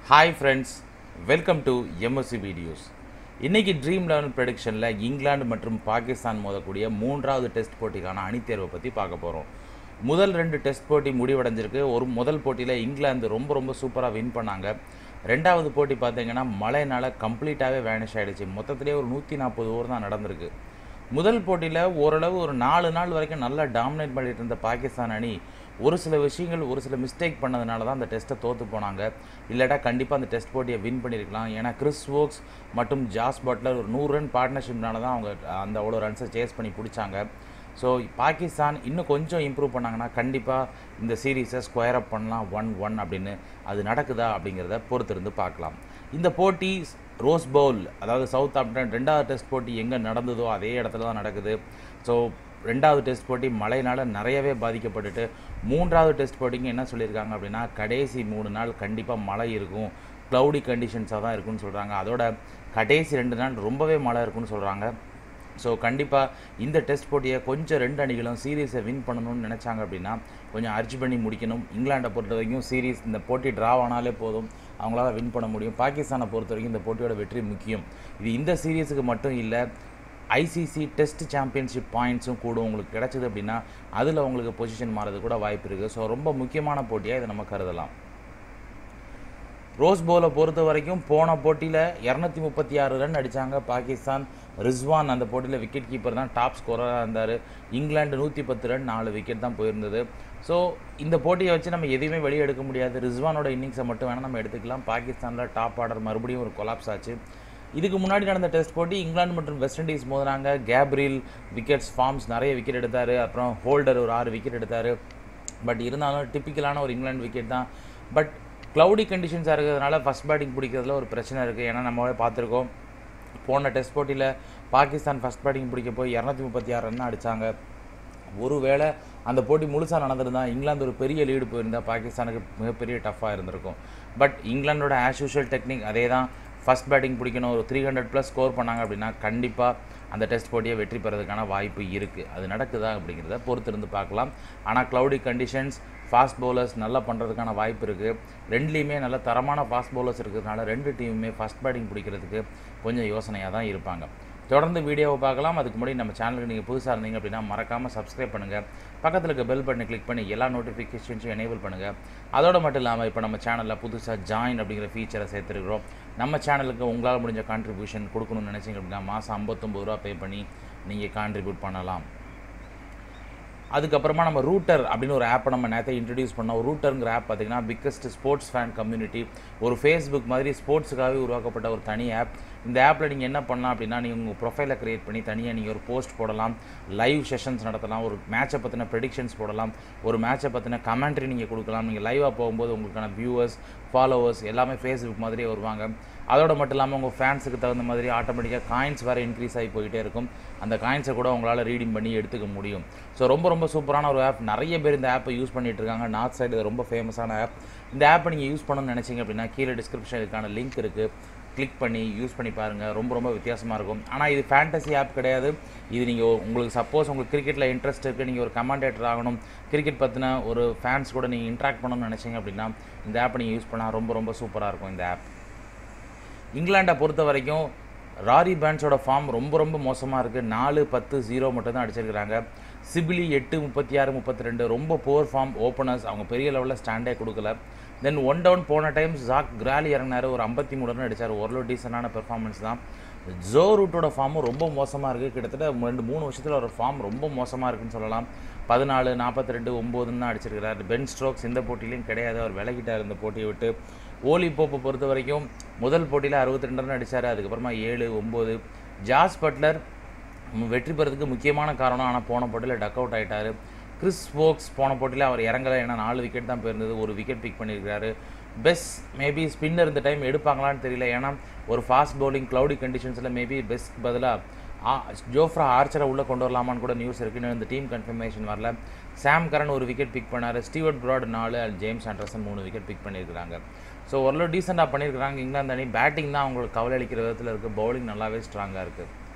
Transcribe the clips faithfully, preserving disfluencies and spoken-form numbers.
Hi friends, welcome to MSC videos. இன்றைக்கி dream eleven ப்ரெடிக்ஷனில் England மற்றும் பாகிஸ்தான் மோதக்கூடிய மூன்றாவது டெஸ்ட் போட்டிக்கான அணித்தேர்வை பற்றி பார்க்க போகிறோம். முதல் ரெண்டு டெஸ்ட் போட்டி முடிவடைஞ்சிருக்கு. ஒரு முதல் போட்டியில் இங்கிலாந்து ரொம்ப ரொம்ப சூப்பராக வின் பண்ணாங்க. ரெண்டாவது போட்டி பார்த்தீங்கன்னா மழைனால கம்ப்ளீட்டாகவே வேனிஷ் ஆகிடுச்சு. மொத்தத்திலே ஒரு நூற்றி நாற்பது ஓவர் தான் நடந்திருக்கு. முதல் போட்டியில் ஓரளவு ஒரு நாலு நாள் வரைக்கும் நல்லா டாமினேட் பண்ணிட்டு இருந்த பாகிஸ்தான் அணி ஒரு சில விஷயங்கள் ஒரு சில மிஸ்டேக் பண்ணதுனால தான் அந்த டெஸ்ட்டை தோற்று போனாங்க. இல்லாட்டா கண்டிப்பாக அந்த டெஸ்ட் போட்டியை வின் பண்ணியிருக்கலாம். ஏன்னா கிறிஸ் வோக்ஸ் மற்றும் ஜாஸ் பட்லர் ஒரு நூறு ரன் பார்ட்னர்ஷிப்னால தான் அவங்க அந்த அவ்வளோ ரன்ஸை சேஸ் பண்ணி பிடிச்சாங்க. ஸோ பாகிஸ்தான் இன்னும் கொஞ்சம் இம்ப்ரூவ் பண்ணாங்கன்னா கண்டிப்பாக இந்த சீரீஸை ஸ்கொயர் அப் பண்ணலாம் ஒன் ஒன் அப்படின்னு. அது நடக்குதா அப்படிங்கிறத பொறுத்திருந்து பார்க்கலாம். இந்த போட்டி ரோஸ் பவுல், அதாவது சவுத் ஆப்டன் ரெண்டாவது டெஸ்ட் போட்டி எங்கே நடந்ததோ அதே இடத்துல தான் நடக்குது. ஸோ ரெண்டாவது டெஸ்ட் போட்டி மழையினால் நிறையவே பாதிக்கப்பட்டுட்டு மூன்றாவது டெஸ்ட் போட்டிங்க என்ன சொல்லியிருக்காங்க அப்படின்னா கடைசி மூணு நாள் கண்டிப்பாக மழை இருக்கும், க்ளவுடி கண்டிஷன்ஸாக தான் இருக்குன்னு சொல்கிறாங்க. அதோட கடைசி ரெண்டு நாள் ரொம்பவே மழை இருக்குன்னு சொல்கிறாங்க. ஸோ கண்டிப்பாக இந்த டெஸ்ட் போட்டியை கொஞ்சம் ரெண்டு அணிகளும் சீரீஸை வின் பண்ணணும்னு நினச்சாங்க அப்படின்னா கொஞ்சம் அர்ஜ் பண்ணி முடிக்கணும். இங்கிலாண்டை பொறுத்த வரைக்கும் சீரீஸ் இந்த போட்டி ட்ரா ஆனாலே போதும், அவங்களால வின் பண்ண முடியும். பாகிஸ்தானை பொறுத்த வரைக்கும் இந்த போட்டியோட வெற்றி முக்கியம். இது இந்த சீரீஸுக்கு மட்டும் இல்லை, ஐசிசி டெஸ்ட் சாம்பியன்ஷிப் பாயிண்ட்ஸும் கூட உங்களுக்கு கிடச்சிது அப்படின்னா அதில் உங்களுக்கு பொசிஷன் மாறது கூட வாய்ப்பு இருக்குது. ஸோ ரொம்ப முக்கியமான போட்டியாக இதை நம்ம கருதலாம். ரோஸ் பவுலை பொறுத்த வரைக்கும் போன போட்டியில் இரநூத்தி முப்பத்தி ஆறு ரன் அடித்தாங்க பாகிஸ்தான். ரிஸ்வான் அந்த போட்டியில் விக்கெட் கீப்பர் தான் டாப் ஸ்கோரராக இருந்தார். இங்கிலாந்து நூற்றி பத்து ரன் நாலு விக்கெட் தான் போயிருந்தது. ஸோ இந்த போட்டியை வச்சு நம்ம எதையுமே வெளியே எடுக்க முடியாது. ரிஸ்வானோட இன்னிங்ஸை மட்டும் வேணால் நம்ம எடுத்துக்கலாம். பாகிஸ்தானில் டாப் ஆர்டர் மறுபடியும் ஒரு கொலாப்ஸ் ஆச்சு. இதுக்கு முன்னாடி நடந்த டெஸ்ட் போட்டி இங்கிலாந்து மற்றும் வெஸ்ட் இண்டீஸ் மோதினாங்க. கேப்ரியல் விக்கெட்ஸ் ஃபார்ம்ஸ் நிறைய விக்கெட் எடுத்தார். அப்புறம் ஹோல்டர் ஒரு ஆறு விக்கெட் எடுத்தார். பட் இருந்தாலும் டிப்பிக்கலான ஒரு இங்கிலாந்து விக்கெட் தான். பட் க்ளவுடி கண்டிஷன்ஸாக இருக்கிறதுனால ஃபஸ்ட் பேட்டிங் பிடிக்கிறதுல ஒரு பிரச்சனை இருக்குது. ஏன்னா நம்மளே பார்த்துருக்கோம், போன டெஸ்ட் போட்டியில் பாகிஸ்தான் ஃபஸ்ட் பேட்டிங் பிடிக்க போய் இரநூத்தி முப்பத்தி ஆறு ரன் அடித்தாங்க. ஒருவேளை அந்த போட்டி முழுசாக நடந்திருந்தா இங்கிலாந்து ஒரு பெரிய லீடு போயிருந்தால் பாகிஸ்தானுக்கு மிகப்பெரிய டஃப்பாக இருந்திருக்கும். பட் இங்கிலாண்டோட ஆஸ் யூஷுவல் டெக்னிக் அதே தான். ஃபஸ்ட் பேட்டிங் பிடிக்கணும், ஒரு த்ரீ ஹண்ட்ரட் ப்ளஸ் ஸ்கோர் பண்ணாங்க அப்படின்னா கண்டிப்பாக அந்த டெஸ்ட் போட்டியை வெற்றி பெறதுக்கான வாய்ப்பு இருக்குது. அது நடக்குதா அப்படிங்கிறத பொறுத்திருந்து பார்க்கலாம். ஆனால் க்ளவுடி கண்டிஷன்ஸ், ஃபாஸ்ட் பவுலர்ஸ் நல்லா பண்ணுறதுக்கான வாய்ப்பு இருக்குது. ரெண்டுலேயுமே நல்ல தரமான ஃபாஸ்ட் பவுலர்ஸ் இருக்கிறதுனால ரெண்டு டீமுமே ஃபஸ்ட் பேட்டிங் பிடிக்கிறதுக்கு கொஞ்சம் யோசனையாக தான் இருப்பாங்க. தொடர்ந்து வீடியோவை பார்க்கலாம். அதுக்கு முன்னாடி நம்ம சேனலுக்கு நீங்கள் புதுசாக இருந்தீங்க அப்படின்னா மறக்காமல் சப்ஸ்கிரைப் பண்ணுங்கள். பக்கத்தில் இருக்க பெல் பட்டனை கிளிக் பண்ணி எல்லா நோட்டிஃபிகேஷன்ஸும் எனேபிள் பண்ணுங்கள். அதோடு மட்டும் இல்லாமல் இப்போ நம்ம சேனலில் புதுசாக ஜாயின் அப்படிங்கிற ஃபீச்சரை சேர்த்துருக்கிறோம். நம்ம சேனலுக்கு உங்களால் முடிஞ்ச கான்ட்ரிபியூஷன் கொடுக்கணும்னு நினச்சிங்க அப்படின்னா மாதம் ஐம்பத்தொம்பது ரூபா பே பண்ணி நீங்கள் கான்ட்ரிபியூட் பண்ணலாம். அதுக்கப்புறமா நம்ம ரூட்டர் அப்படின்னு ஒரு ஆப்பை நம்ம நேரத்தை இன்ட்ரடியூஸ் பண்ணோம். ரூட்டருங்கிற ஆப் பார்த்திங்கன்னா பிக்கஸ்ட் ஸ்போர்ட்ஸ் ஃபேன் கம்யூனிட்டி, ஒரு ஃபேஸ்புக் மாதிரி ஸ்போர்ட்ஸுக்காகவே உருவாக்கப்பட்ட ஒரு தனி ஆப். இந்த ஆப்பில் நீங்கள் என்ன பண்ணலாம் அப்படின்னா நீங்கள் உங்கள் ப்ரொஃபைலை க்ரியேட் பண்ணி தனியாக நீங்கள் ஒரு போஸ்ட் போடலாம், லைவ் செஷன்ஸ் நடத்தலாம், ஒரு மேட்சை பற்றின ப்ரெடிக்ஷன்ஸ் போடலாம், ஒரு மேட்சை பற்றின கமெண்ட்ரி நீங்கள் கொடுக்கலாம். நீங்கள் லைவாக போகும்போது உங்களுக்கான வியூவர்ஸ், ஃபாலோவர்ஸ் எல்லாமே ஃபேஸ்புக் மாதிரியே வருவாங்க. அதோடு மட்டும் இல்லாமல் உங்கள் ஃபேன்ஸுக்கு தகுந்த மாதிரி ஆட்டோமேட்டிக்காக காயின்ஸ் வேறு இன்க்ரீஸ் ஆகி போயிட்டே இருக்கும். அந்த காயின்ஸை கூட உங்களால் ரீடிங் பண்ணி எடுத்துக்க முடியும். ஸோ ரொம்ப ரொம்ப சூப்பரான ஒரு ஆப். நிறைய பேர் இந்த ஆப்பை யூஸ் பண்ணிகிட்டு இருக்காங்க. நார்த் சைடு இது ரொம்ப ஃபேமஸான ஆப். இந்த ஆப்பை நீங்கள் யூஸ் பண்ணணும்னு நினச்சிங்க அப்படின்னா கீழே டிஸ்கிரிப்ஷன் இதுக்கான லிங்க் இருக்குது, கிளிக் பண்ணி யூஸ் பண்ணி பாருங்கள். ரொம்ப ரொம்ப வித்தியாசமாக இருக்கும். ஆனால் இது ஃபேண்டசி ஆப் கிடையாது. இது நீங்கள் உங்களுக்கு சப்போஸ் உங்களுக்கு கிரிக்கெட்டில் இன்ட்ரெஸ்ட் இருக்குது, நீங்கள் ஒரு கமெண்டேட்டர் ஆகணும், கிரிக்கெட் பற்றின ஒரு ஃபேன்ஸ் கூட நீங்கள் இன்ட்ராக்ட் பண்ணணும்னு நினச்சிங்க அப்படின்னா இந்த ஆப்பை நீங்கள் யூஸ் பண்ணால் ரொம்ப ரொம்ப சூப்பராக இருக்கும் இந்த ஆப். இங்கிலாண்டை பொறுத்த வரைக்கும் ராரி பேன்ஸோட ஃபார்ம் ரொம்ப ரொம்ப மோசமாக இருக்குது. நாலு பத்து ஜீரோ மட்டும் தான் அடிச்சிருக்கிறாங்க. சிபிலி எட்டு முப்பத்தி ஆறு முப்பத்தி ரெண்டு ரொம்ப புவர் ஃபார்ம். ஓப்பனர்ஸ் அவங்க பெரிய லெவலில் ஸ்டாண்டே கொடுக்கல. தென் ஒன் டவுன் போன டைம் ஜாக் கிராலி இறங்கினார், ஒரு ஐம்பத்தி மூணு ரன் அடித்தார். ஓரளவு டீசெண்டான பெர்ஃபார்மன்ஸ் தான். ஜோ ரூட்டோட ஃபார்மும் ரொம்ப மோசமாக இருக்குது. கிட்டத்தட்ட ரெண்டு மூணு வருஷத்தில் ஒரு ஃபார்ம் ரொம்ப மோசமாக இருக்குதுன்னு சொல்லலாம். பதினாலு நாற்பத்தி ரெண்டு ஒம்போதுன்னு தான் அடிச்சிருக்கிறார். பென் ஸ்ட்ரோக்ஸ் இந்த போட்டிலையும் கிடையாது, அவர் விலகிட்டார் இந்த போட்டியை விட்டு. ஓலி போப்பை பொறுத்த வரைக்கும் முதல் போட்டியில் அறுபத்தி ரெண்டு ரன் அடித்தார். அதுக்கப்புறமா ஏழு ஒம்பது. ஜாஸ் பட்லர் வெற்றி பெறதுக்கு முக்கியமான காரணம், ஆனால் போன போட்டியில் டக் அவுட் ஆகிட்டார். கிறிஸ் வோக்ஸ் போன போட்டியில் அவர் இறங்கலை, ஏன்னா நாலு விக்கெட் தான் போயிருந்தது, ஒரு விக்கெட் பிக் பண்ணியிருக்காரு. பெஸ்ட் மேபி ஸ்பின்னர் இந்த டைம் எடுப்பாங்களான்னு தெரியல, ஏன்னா ஒரு ஃபாஸ்ட் பவுலிங் க்ளவுடி கண்டிஷன்ஸில் மேபி பெஸ்ட் பதிலாக ஜோஃப்ரா ஆர்ச்சரை உள்ளே கொண்டு வரலாமான்னு கூட நியூஸ் இருக்குன்னு இந்த டீம் கன்ஃபர்மேஷன் வரல. சாம் கரன் ஒரு விக்கெட் பிக் பண்ணார். ஸ்டீவர்ட் ப்ராட் நாலு அண்ட் ஜேம்ஸ் ஆண்டர்சன் மூணு விக்கெட் பிக் பண்ணியிருக்கிறாங்க. ஸோ ஓரளவு டீசெண்டாக பண்ணியிருக்கிறாங்க. இங்கிலாந்து அணி பேட்டிங் தான் அவங்களுக்கு கவலை அளிக்கிற விதத்தில் இருக்குது. பவுலிங் நல்லாவே ஸ்ட்ராங்காக இருக்குது.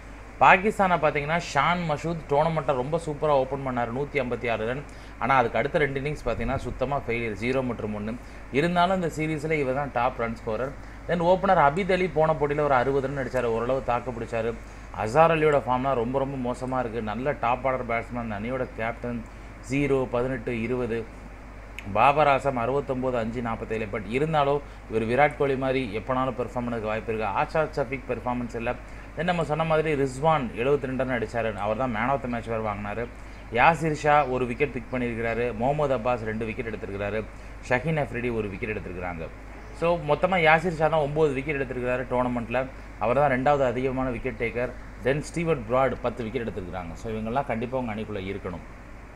பாகிஸ்தானை பார்த்தீங்கன்னா ஷான் மஷூத் டோர்னமெண்ட்டை ரொம்ப சூப்பராக ஓப்பன் பண்ணார், நூற்றி ஐம்பத்தி ஆறு ரன். ஆனால் அதுக்கு அடுத்த ரெண்டு இன்னிங்ஸ் பார்த்தீங்கன்னா சுத்தமாக ஃபெயிலியர், ஜீரோ மற்றும் ஒன்று. இருந்தாலும் இந்த சீரீஸில் இவர் தான் top run scorer. Then opener Abid Ali போன போட்டியில் ஒரு அறுபது ரன் அடித்தார், ஓரளவு தாக்கு பிடிச்சார். அசார் அலியோட ஃபார்ம்லாம் ரொம்ப ரொம்ப மோசமாக இருக்குது. நல்ல டாப் ஆர்டர் பேட்ஸ்மேன், அணியோட கேப்டன், ஜீரோ பதினெட்டு இருபது. பாபர் ஆசம் அறுபத்தொம்போது அஞ்சு நாற்பத்தேழு. பட் இருந்தாலும் இவர் விராட் கோலி மாதிரி எப்போனாலும் பெர்ஃபார்ம் பண்ணதுக்கு வாய்ப்பு இருக்குது. ஆஷாத் ஷஃபீக் பெர்ஃபார்மன்ஸ் இல்லை. தென் நம்ம சொன்ன மாதிரி ரிஸ்வான் எழுபத்தி ரெண்டு ரன் அடித்தார், அவர் தான் மேன் ஆஃப் த மேட்ச் வேறு வாங்கினார். யாசிர் ஷா ஒரு விக்கெட் பிக் பண்ணியிருக்கிறாரு, முகமது அப்பாஸ் ரெண்டு விக்கெட் எடுத்திருக்கிறாரு, ஷஹீன் அஃப்ரிடி ஒரு விக்கெட் எடுத்திருக்கிறாங்க. ஸோ மொத்தமாக யாசிர் ஷா தான் ஒம்பது விக்கெட் எடுத்திருக்கிறாரு டோர்னமெண்ட்டில், அவர் தான் ரெண்டாவது அதிகமான wicket taker. Then Stuart Broad பத்து விக்கெட் எடுத்திருக்கிறாங்க. ஸோ இவங்கெல்லாம் கண்டிப்பாக உங்கள் அணிக்குள்ளே இருக்கணும்.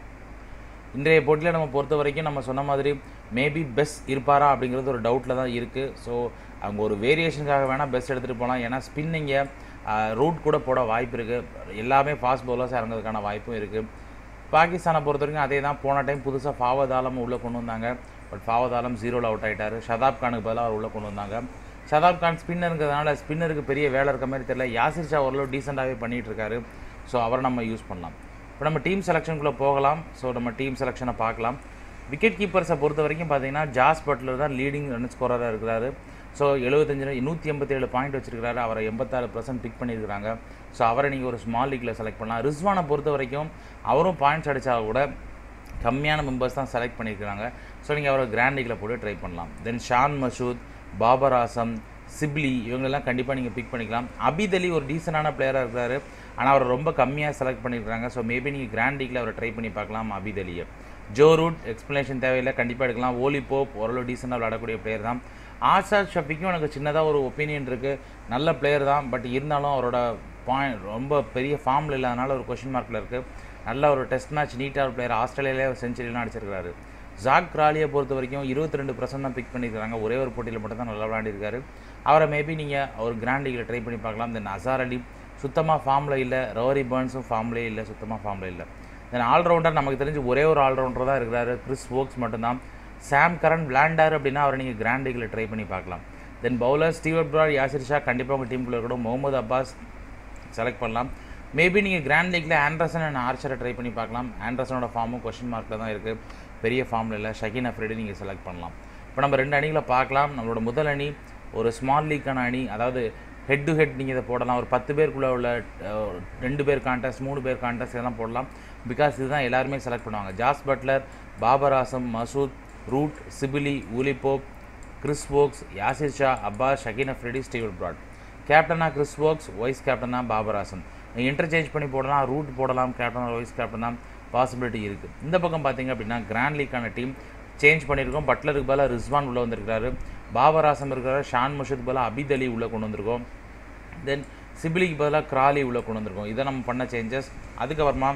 இன்றைய போட்டியில் நம்ம பொறுத்த வரைக்கும் நம்ம சொன்ன மாதிரி மேபி பெஸ்ட் இருப்பாரா அப்படிங்கிறது ஒரு டவுட்டில் தான் இருக்குது. ஸோ அவங்க ஒரு வேரியேஷனுக்காக வேணால் பெஸ்ட் எடுத்துகிட்டு போகலாம். ஏன்னா ஸ்பின்னிங்கை ரூட் கூட போட வாய்ப்பு இருக்குது, எல்லாமே ஃபாஸ்ட் பவுலர்ஸ் இறங்கிறதுக்கான வாய்ப்பும் இருக்குது. பாகிஸ்தானை பொறுத்த வரைக்கும் அதே தான். போன டைம் புதுசாக ஃபாவத் ஆலம் உள்ளே கொண்டு வந்தாங்க, பட் ஃபாவத் ஆலம் ஜீரோவில் அவுட் ஆகிட்டார். ஷதாப் கானுக்கு பதிலாக அவர் உள்ளே கொண்டு வந்தாங்க. ஷதாப் கான் ஸ்பின்னருங்கிறதுனால ஸ்பின்னருக்கு பெரிய வேலை இருக்க மாதிரி தெரியல. யாசிர் ஷா ஓரளவு டீசெண்டாகவே பண்ணிகிட்டு இருக்காரு. ஸோ அவரை நம்ம யூஸ் பண்ணலாம். இப்போ நம்ம டீம் செலெக்ஷனுக்குள்ளே போகலாம். ஸோ நம்ம டீம் செலெக்ஷனை பார்க்கலாம். விக்கெட் கீப்பர்ஸை பொறுத்த வரைக்கும் பார்த்தீங்கன்னா ஜாஸ் பட்லர் தான் லீடிங் ரன் ஸ்கோரராக இருக்கிறாரு. ஸோ எழுபத்தஞ்சு நூற்றி எண்பத்தேழு பாயிண்ட் வச்சிருக்காரு, அவரை எண்பத்தாறு பர்சன்ட் பிக் பண்ணியிருக்கிறாங்க. ஸோ அவரை நீங்கள் ஒரு ஸ்மால் லீக்கில் செலக்ட் பண்ணலாம். ரிஸ்வானை பொறுத்த வரைக்கும் அவரும் பாயிண்ட்ஸ் அடித்தா கூட கம்மியான மெம்பர்ஸ் தான் செலக்ட் பண்ணியிருக்கிறாங்க. ஸோ நீங்கள் அவரை கிராண்ட் லீக்கில் போட்டு ட்ரை பண்ணலாம். தென் ஷான் மஷூத், பாபர் ஆசம், சிப்லி இவங்களெல்லாம் கண்டிப்பாக நீங்கள் பிக் பண்ணிக்கலாம். அபித் அலி ஒரு டீசெண்டான பிளேயராக இருக்கிறாரு, ஆனால் அவரை ரொம்ப கம்மியாக செலக்ட் பண்ணியிருக்காங்க. ஸோ மேபி நீங்கள் கிராண்ட் லீக்கில் அவரை ட்ரை பண்ணி பார்க்கலாம் அபித் அலியை. ஜோ ரூட் எக்ஸ்ப்ளனேஷன் தேவையில்லை, கண்டிப்பாக எடுக்கலாம். ஓலி போப் ஓரளவு டீசெண்டாக விளையாடக்கூடிய பிளேயர் தான். ஆஷாத் ஷஃபிக்கும் எனக்கு சின்னதாக ஒரு ஒப்பீனியன் இருக்குது, நல்ல பிளேயர் தான். பட் இருந்தாலும் அவரோட பாயிண்ட் ரொம்ப பெரிய ஃபார்மில் இல்லாதனால ஒரு கொஷின் மார்க்கில் இருக்குது. நல்ல ஒரு டெஸ்ட் மேட்ச் நீட்டாக பிளேயர், ஆஸ்திரேலியாவிலே ஒரு செஞ்சுரியெலாம் அடிச்சிருக்காரு. ஜாக் கிராலியை பொறுத்த வரைக்கும் இருபத்தி ரெண்டு பர்சன்ட் தான் பிக் பண்ணியிருக்காங்க, ஒரே ஒரு போட்டியில் மட்டும் தான் நல்லா விளையாண்டிருக்காரு. அவரை மேபி நீங்கள் ஒரு கிராண்ட் லீக்கில் ட்ரை பண்ணி பார்க்கலாம். தென் அசார் அலி சுத்தமாக ஃபார்மில் இல்லை, ரோரி பர்ன்ஸும் ஃபார்ம்லே இல்லை, சுத்தமாக ஃபார்மில் இல்லை. தென் ஆல்ரவுண்டர் நமக்கு தெரிஞ்சு ஒரே ஒரு ஆல்ரவுண்டர் தான் இருக்கிறாரு, கிறிஸ் வோக்ஸ் மட்டும்தான். சாம் கரன் விளையாண்டார் அப்படின்னா அவரை நீங்கள் கிராண்ட் லீக்கில் ட்ரை பண்ணி பார்க்கலாம். Then bowler Stuart Broad, Yasir Shah கண்டிப்பாக உங்கள் டீமுக்குள்ளே இருக்கணும். முகமது அப்பாஸ் செலக்ட் பண்ணலாம். மேபி நீங்கள் கிராண்ட் லீக்கில் ஆண்டர்சன் அண்ட் ஆர்ச்சரை ட்ரை பண்ணி பார்க்கலாம். ஆண்டர்சனோட ஃபார்மும் கொஸ்டின் மார்க்கில் தான் இருக்குது, பெரிய ஃபார்மில் இல்லை. ஷஹீன் அஃப்ரிடி நீங்கள் செலக்ட் பண்ணலாம். இப்போ நம்ம ரெண்டு அணிகளை பார்க்கலாம். நம்மளோட முதல் அணி ஒரு ஸ்மால் லீக்கான அணி, அதாவது ஹெட் டு ஹெட் நீங்கள் இதை போடலாம். ஒரு பத்து பேருக்குள்ளே உள்ள ரெண்டு பேர் கான்டெஸ்ட், மூணு பேர் கான்டெஸ்ட் இதெல்லாம் போடலாம். பிகாஸ் இதுதான் எல்லாருமே செலக்ட் பண்ணுவாங்க. Jos Buttler, Babar Azam, Masood, Root, Sibley, Ollie Pope, Chris Woakes, Yasir Shah, Abbas, Shaheen Afridi, Stuart Broad. கேப்டனாக கிறிஸ் வோக்ஸ், வைஸ் கேப்டனாக பாபர் ஆசம். நீங்கள் இன்டர்சேஞ்ச் பண்ணி போடலாம், ரூட் போடலாம், கேப்டன் வைஸ் கேப்டன் தான் பாசிபிலிட்டி இருக்குது. இந்த பக்கம் பார்த்தீங்க அப்படின்னா கிராண்ட் லீக்கான டீம் சேஞ்ச் பண்ணியிருக்கோம். பட்லருக்கு பதிலாக ரிஸ்வான் உள்ளே வந்திருக்காரு, பாபர் ஆசம் இருக்கிறாரு, ஷான் மஷூத் பதிலாக அபித் அலி உள்ளே கொண்டு வந்திருக்கோம். தென் சிபிலிக்கு பதிலாக கிராலி உள்ளே கொண்டு வந்திருக்கோம். இதை நம்ம பண்ண சேஞ்சஸ். அதுக்கப்புறமா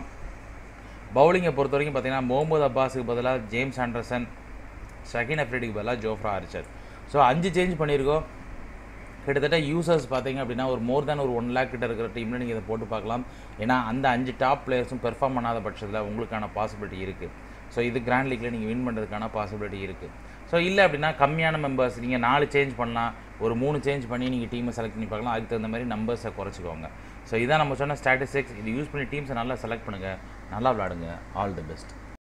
பவுலிங்கை பொறுத்த வரைக்கும் பார்த்தீங்கன்னா முகமது அப்பாஸுக்கு பதிலாக ஜேம்ஸ் ஆண்டர்சன், ஷஹீன் அஃப்ரிடிக்கு பதிலாக ஜோஃப்ரா ஆர்ச்சர். ஸோ அஞ்சு சேஞ்ச் பண்ணியிருக்கோம். கிட்டத்தட்ட யூசர்ஸ் பார்த்தீங்க அப்படின்னா ஒரு மோர் தேன் ஒரு ஒன் லேக் கிட்ட இருக்கிற டீமில் நீங்கள் இதை போட்டு பார்க்கலாம். ஏன்னா அந்த அஞ்சு டாப் பிளேயர்ஸும் பெர்ஃபார்ம் பண்ணாத பட்சத்தில் உங்களுக்கான பாசிபிலிட்டி இருக்குது. ஸோ இது கிராண்ட் லீக்கில் நீங்கள் வின் பண்ணுறதுக்கான பாசிபிலிட்டி இருக்குது. ஸோ இல்லை அப்படின்னா கம்மியான மெம்பர்ஸ் நீங்கள் நாலு சேஞ்ச் பண்ணலாம், ஒரு மூணு சேஞ்ச் பண்ணி நீங்கள் டீமை செலக்ட் பண்ணி பார்க்கலாம். அதுக்கு தகுந்த மாதிரி நம்பர்ஸை குறைச்சிக்கோங்க. ஸோ இதான் நம்ம சொன்ன ஸ்டாட்டிஸ்டிக்ஸ். இது யூஸ் பண்ணி டீம்ஸை நல்லா செலக்ட் பண்ணுங்கள், நல்லா விளாடுங்க. All the best.